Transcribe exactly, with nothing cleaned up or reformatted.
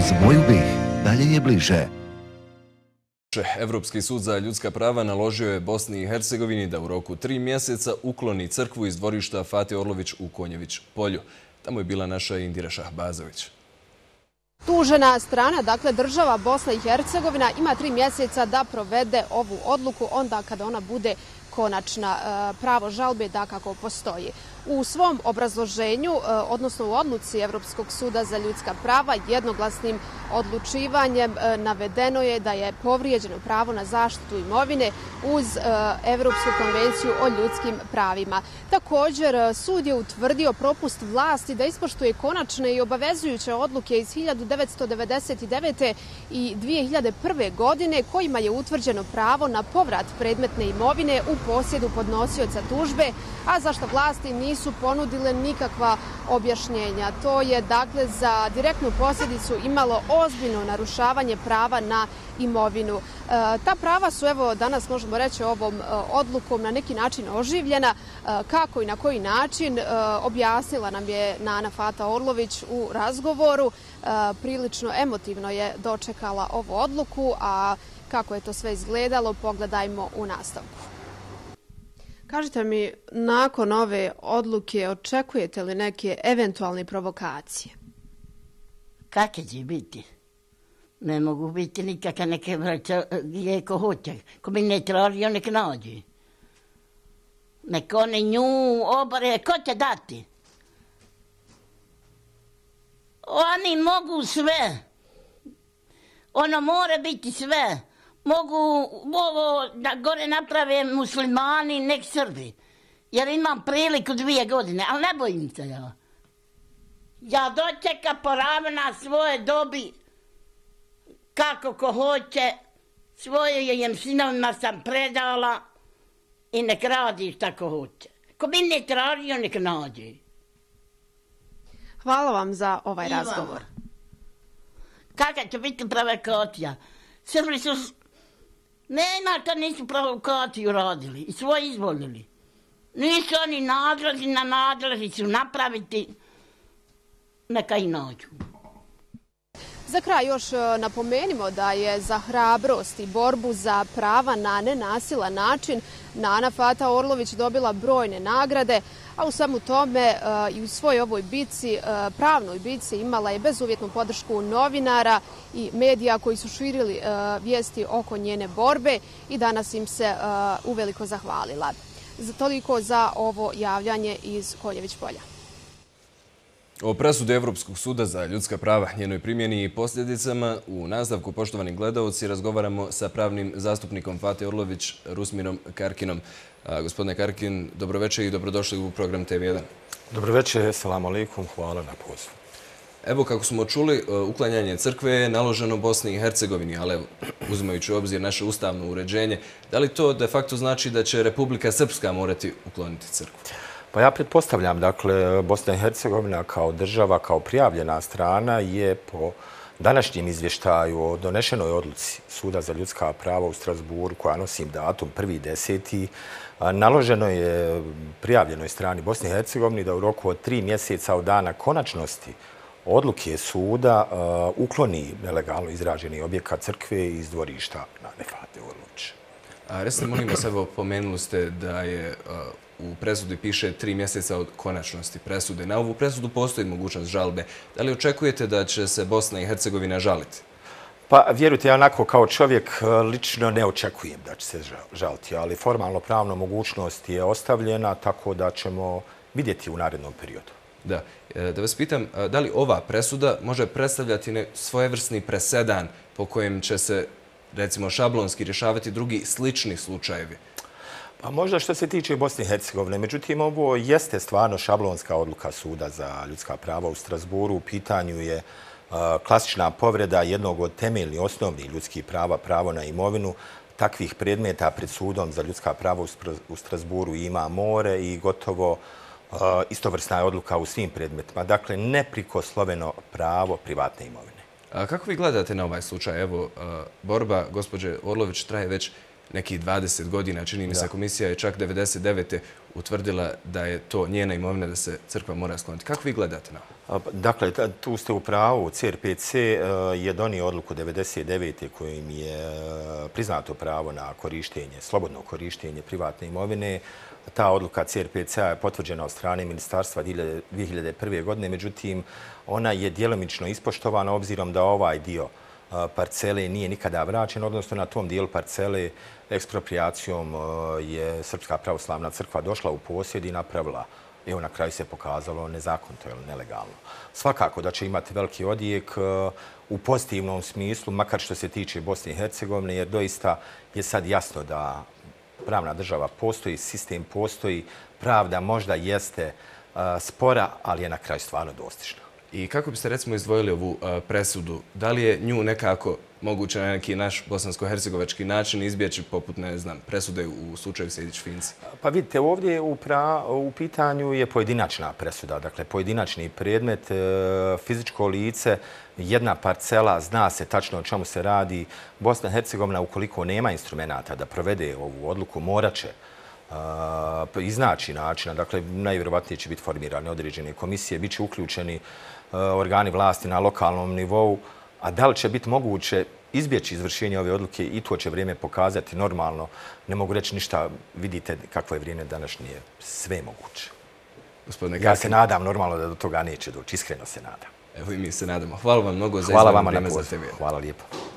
Uz moju bih, dalje je bliže. Evropski sud za ljudska prava naložio je Bosni i Hercegovini da u roku tri mjeseca ukloni crkvu iz dvorišta Fate Orlović u Konjević polju. Tamo je bila naša Indira Šahbazović. Tužena strana, dakle država Bosna i Hercegovina, ima tri mjeseca da provede ovu odluku onda kada ona bude konačna. Pravo žalbe dakako postoji. U svom obrazloženju, odnosno u odluci Evropskog suda za ljudska prava, jednoglasnim odlučivanjem navedeno je da je povrijeđeno pravo na zaštitu imovine uz Evropsku konvenciju o ljudskim pravima. Također, sud je utvrdio propust vlasti da ispoštuje konačne i obavezujuće odluke iz hiljadu devetsto devedeset devete. i dvije hiljade prve. godine kojima je utvrđeno pravo na povrat predmetne imovine u posjedu podnosioca tužbe, a za što vlasti nisu ponudile nikakva objašnjenja. To je dakle za direktnu posljedicu imalo ozbiljno narušavanje prava na imovinu. E, ta prava su, evo danas možemo reći ovom e, odlukom na neki način oživljena. E, kako i na koji način e, objasnila nam je Nana Fata Orlović u razgovoru. E, prilično emotivno je dočekala ovu odluku, a kako je to sve izgledalo pogledajmo u nastavku. Kažite mi, nakon ove odluke očekujete li neke eventualne provokacije? Kakve će biti? Ne mogu biti nikakve neke vraća gdje ko hoće. Ko bi ne tražio, nek nađe. Nek one nju obore, ko će dati? Oni mogu sve. Ono mora biti sve. Mogu ovo da gore naprave muslimani, nek Srbi. Jer imam priliku dvije godine, ali ne bojim se ja. Ja dočeka poravna svoje dobi kako ko hoće. Svojim sinovima sam predala i nek radi šta ko hoće. Ko bi ne tražio, nek nađe. Hvala vam za ovaj razgovor. Kakva će biti provokacija? Srbi su... Nema kad nisu provokaciju radili i svoje izvolili. Nisu oni nadležni, na nadležni su napraviti, neka i nađu. Za kraj još napomenimo da je za hrabrost i borbu za prava na nenasilan način Nana Fata Orlović dobila brojne nagrade, a u svemu tome i u svojoj ovoj bici, pravnoj bici, imala je bezuvjetnu podršku novinara i medija koji su širili vijesti oko njene borbe i danas im se uveliko zahvalila. Toliko za ovo javljanje iz Konjević polja. O presudi Evropskog suda za ljudska prava, njenoj primjeni i posljedicama u nastavku, poštovani gledaoci, razgovaramo sa pravnim zastupnikom Fate Orlović, Rusmirom Karkinom. Gospodine Karkin, dobroveče i dobrodošli u program T V jedan. Dobroveče, selam alaikum, hvala na pozivu. Evo, kako smo čuli, uklanjanje crkve je naloženo Bosni i Hercegovini, ali uzimajući u obzir naše ustavno uređenje, da li to de facto znači da će Republika Srpska morati ukloniti crkvu? Pa ja pretpostavljam, dakle, Bosna i Hercegovina kao država, kao prijavljena strana je po današnjem izvještaju o donešenoj odluci Suda za ljudska prava u Strasburu, koja nosi datum prvi deseti, naloženo je prijavljenoj strani Bosne i Hercegovine da u roku od tri mjeseca od dana konačnosti odluke suda ukloni nelegalno izraženi objekat crkve iz dvorišta Nane Fate Orlović. A recite, molim vas, evo, pomenuli ste da je u presudi piše tri mjeseca od konačnosti presude. Na ovu presudu postoji mogućnost žalbe. Da li očekujete da će se Bosna i Hercegovina žaliti? Pa vjerujte, ja onako kao čovjek lično ne očekujem da će se žaliti, ali formalno pravno mogućnost je ostavljena, tako da ćemo vidjeti u narednom periodu. Da. Da vas pitam, da li ova presuda može predstavljati svojevrsni presedan po kojem će se, recimo, šablonski rješavati drugi slični slučajevi? Pa možda što se tiče Bosne i Hercegovine. Međutim, ovo jeste stvarno šablonska odluka Suda za ljudska prava u Strasburu. U pitanju je klasična povreda jednog od temeljnih osnovnih ljudskih prava, pravo na imovinu. Takvih predmeta pred Sudom za ljudska prava u Strasburu ima more i gotovo istovrsna je odluka u svim predmetima. Dakle, neprikosloveno pravo privatne imovine. A kako vi gledate na ovaj slučaj? Evo, borba gospođe Orlović traje već nekih dvadeset godina, čini mi se, komisija je čak devedeset devete utvrdila da je to njena imovina, da se crkva mora skloniti. Kako vi gledate na ovo? Dakle, tu ste u pravu. C R P C je donio odluku devedeset devete kojim je priznato pravo na korištenje, slobodno korištenje privatne imovine. Ta odluka C R P C-a je potvrđena od strane ministarstva dvije hiljade prve. godine, međutim, ona je djelomično ispoštovana obzirom da ovaj dio parcele nije nikada vraćen, odnosno na tom dijelu parcele ekspropriacijom je Srpska pravoslavna crkva došla u posjed i napravila, evo na kraju se pokazalo nezakonito ili nelegalno. Svakako da će imati veliki odjek u pozitivnom smislu, makar što se tiče Bosne i Hercegovine, jer doista je sad jasno da pravna država postoji, sistem postoji, pravda možda jeste spora, ali je na kraju stvarno dostižna. I kako biste recimo izdvojili ovu presudu? Da li je nju nekako moguće na neki naš bosansko-hercegovački način izbjeći poput, ne znam, presude u slučaju Sejdić-Finci? Pa vidite, ovdje u, pra, u pitanju je pojedinačna presuda, dakle pojedinačni predmet, fizičko lice, jedna parcela, zna se tačno o čemu se radi. Bosna i Hercegovina, ukoliko nema instrumenta da provede ovu odluku, morat će iznaći načina. Dakle, najvjerovatnije će biti formirane određene komisije, bit će uključeni organi vlasti na lokalnom nivou, a da li će biti moguće izbjeći izvršenje ove odluke i to će vrijeme pokazati normalno. Ne mogu reći ništa, vidite kakvo je vrijeme današnje, sve moguće. Ja se nadam normalno da do toga neće doći, iskreno se nadam. Evo i mi se nadamo. Hvala vam mnogo za izvojeno vrijeme za T V. Hvala lijepo.